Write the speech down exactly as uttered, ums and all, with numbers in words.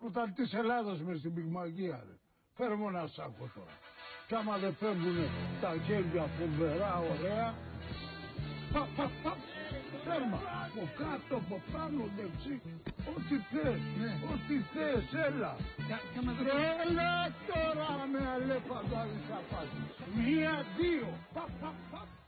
Όταν της Ελλάδας μες στην πυγμαγία, ρε. Φέρε μου ένα σάκο τώρα. Κι άμα δεν φεύγουνε τα χέρια φοβερά, ωραία. Πα, πα, πα. Τέρμα. Από κάτω, από πάνω, δεξί. Ό,τι θες, ναι. Ό,τι θες, έλα. Έλα τώρα με αλέφαντο, άλλη θα πάσεις. Μία, δύο. Πα, πα, πα.